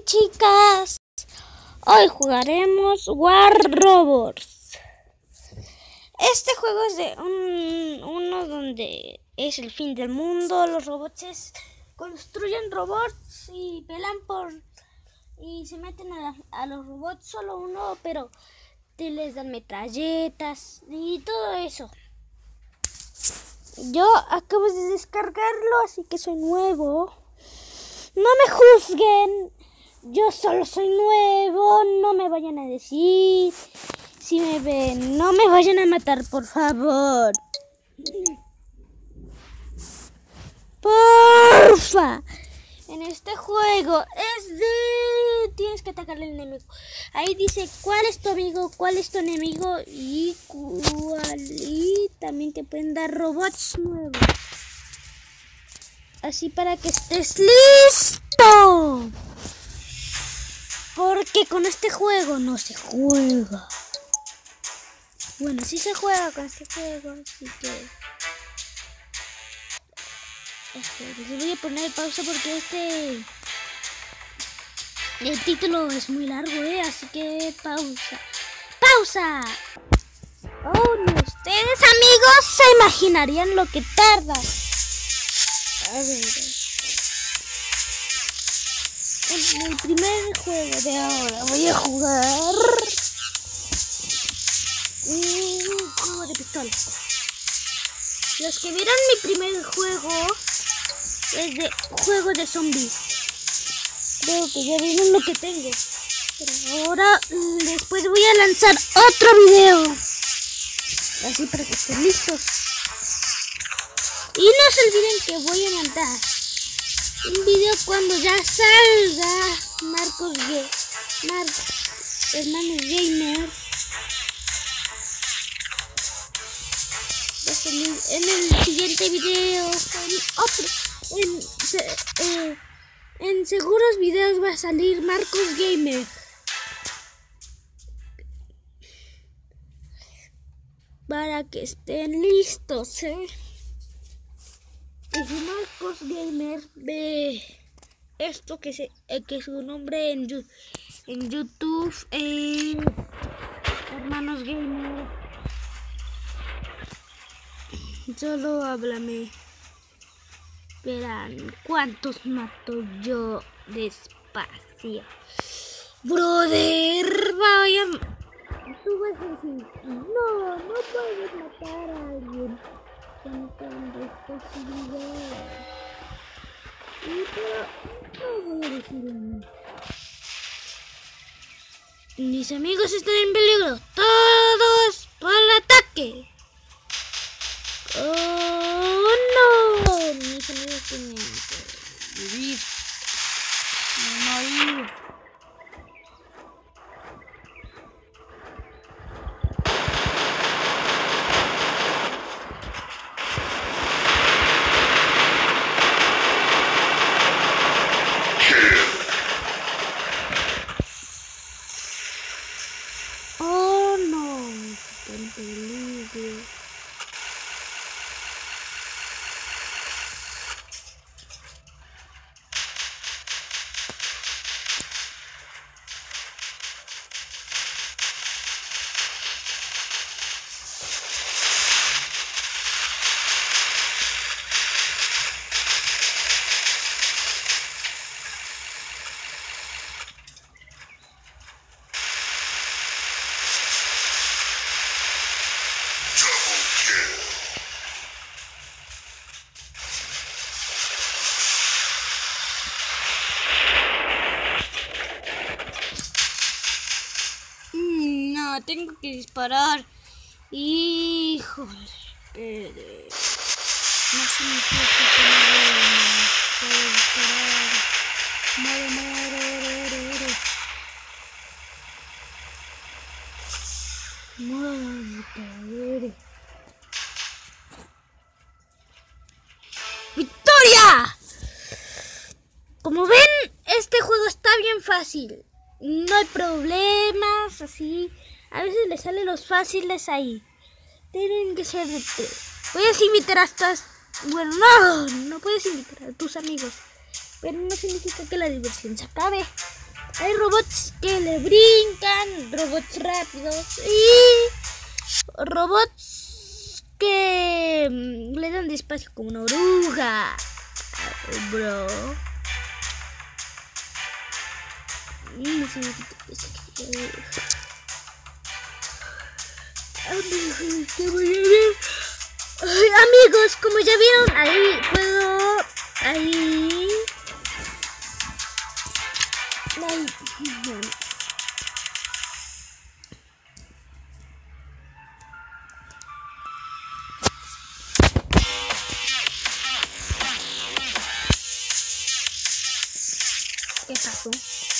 chicas, hoy jugaremos War Robots. Este juego es de uno donde es el fin del mundo. Los robots construyen robots y y se meten a los robots solo uno, pero les dan metralletas y todo eso. Yo acabo de descargarlo, así que soy nuevo. No me juzguen, yo solo soy nuevo, no me vayan a decir. Si me ven, no me vayan a matar, por favor. Porfa. En este juego tienes que atacar al enemigo. Ahí dice cuál es tu amigo, cuál es tu enemigo y también te pueden dar robots nuevos. Así para que estés listo. Porque con este juego no se juega. Bueno, sí se juega con este juego, así que les voy a poner pausa porque el título es muy largo, así que pausa. Oh, no, ustedes amigos se imaginarían lo que tarda. A ver, en el primer juego de ahora voy a jugar un juego de pistolas. Los que vieron mi primer juego es de juego de zombies. Creo que ya vieron lo que tengo. Pero ahora después voy a lanzar otro video. Así para que estén listos. Y no se olviden que voy a mandar un video cuando ya salga Hermanos Gamer. Va a salir en el siguiente video. En seguros videos va a salir Marcos Gamer. Para que estén listos, Y si Marcos Gamer ve esto, que su nombre en YouTube es Hermanos Gamer, solo háblame. Verán cuántos mato yo despacio. Brother, tú vas a decir, no puedes matar a alguien con tantas posibilidades. Pero no voy a decirlo. Mis amigos están en peligro. Todos por el ataque. Oh no, mis amigos tienen que vivir, no morir. Oh no, está en peligro. Tengo que disparar. Híjole, no significa que no puedo disparar. Muere. ¡Victoria! Como ven, este juego está bien fácil. No hay problemas, así. A veces les salen los fáciles ahí. Tienen que ser de 3. Puedes invitar bueno, no puedes invitar a tus amigos. Pero no significa que la diversión se acabe. Hay robots que le brincan, robots rápidos y robots que le dan despacio como una oruga. Bro. Amigos, como ya vieron, ahí puedo... Ahí... ¿Qué pasó?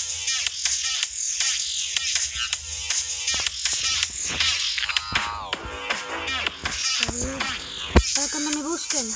Para cuando me busquen.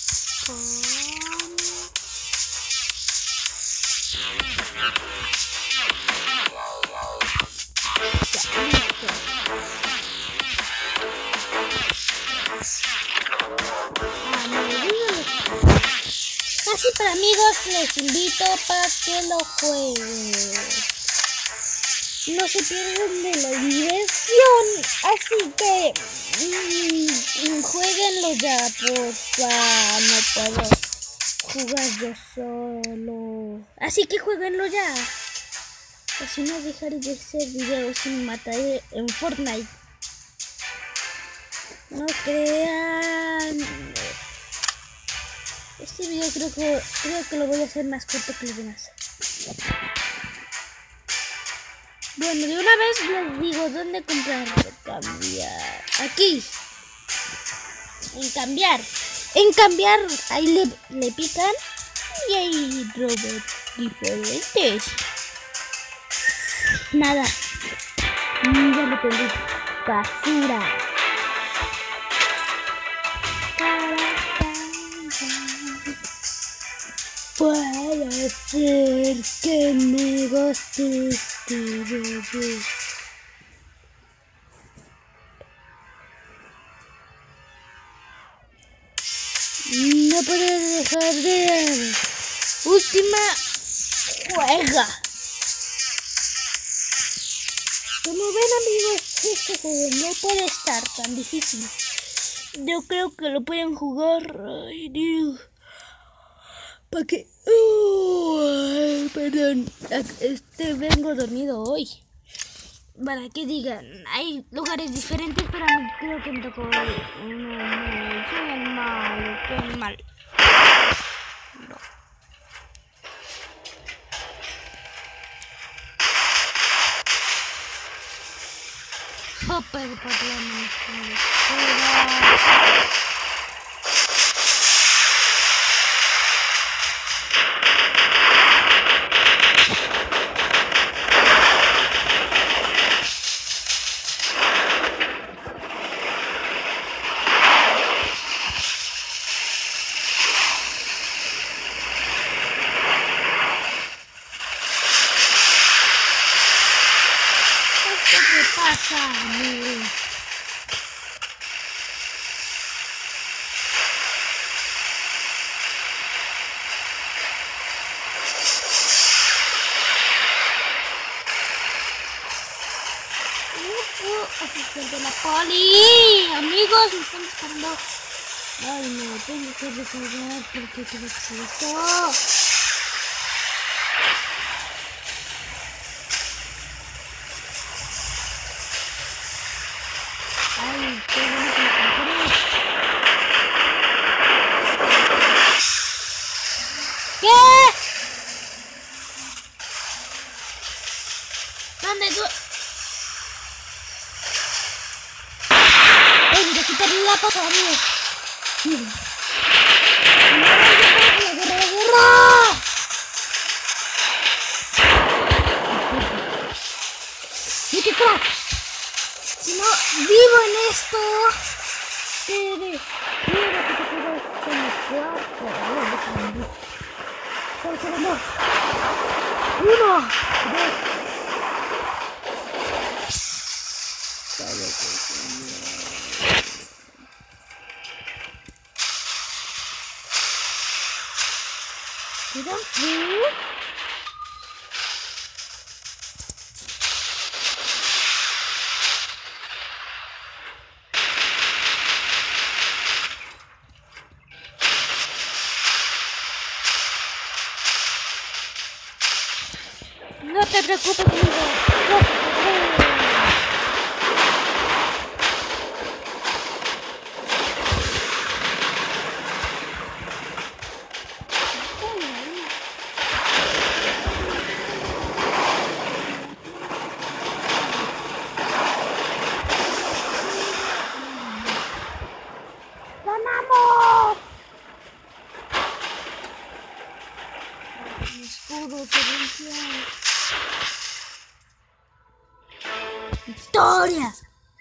Así para amigos, les invito para que lo jueguen. No se pierden de la diversión. Así que jueguenlo ya, porfa. No puedo jugar yo solo. Así que jueguenlo ya. Así no dejaré de hacer videos sin matar en Fortnite. No crean. Este video creo que lo voy a hacer más corto que los demás. Bueno, de una vez les digo dónde comprar. Cambiar. Aquí. En cambiar. Ahí le pican. Y hay robots diferentes. Nada. Ya lo perdí. Basura. Puede ser que me guste este bebé. No puedo dejar de ver. Última juega. Como ven amigos, este juego no puede estar tan difícil. Yo creo que lo pueden jugar. Ay, Dios. ¿Para qué? Perdón, vengo dormido hoy. Para que digan, hay lugares diferentes, pero a mí creo que me tocó. No, soy el malo, qué mal. No. Hopper, patrones, ¿qué pasa, amigo? Oficial de la poli. Amigos, me están esperando. Ay, no, tengo que recargar porque tengo que hacer esto. Ay, qué bueno que lo compré. ¿Qué? ¿Dónde tú? Voy a quitarle la pasada, amigo. Mira. ¡La guerra! ¿Y qué crack? Si no vivo en esto, quiero que te quedes con el cuarto. Solo quedan dos. 1, 2. ¿Quedan 3? No te preocupes, amigo. Yo te ayudaré. ¡Ganamos! Mi escudo se rompió. ¡Victoria!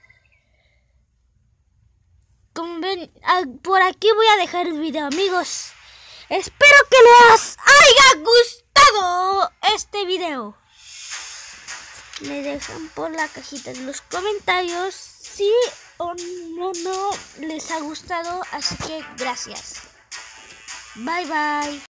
Como ven, por aquí voy a dejar el video, amigos. Espero que les haya gustado este video. Me dejan por la cajita de los comentarios si o no les ha gustado. Así que gracias. Bye bye.